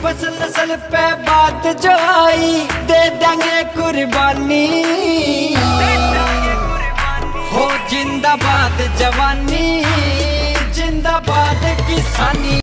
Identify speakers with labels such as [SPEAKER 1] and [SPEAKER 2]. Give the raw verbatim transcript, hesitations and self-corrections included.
[SPEAKER 1] फसल नस्ल पे बात जो आई, दे देंगे कुर्बानी। हो जिंदाबाद जवानी, जिंदाबाद किसानी।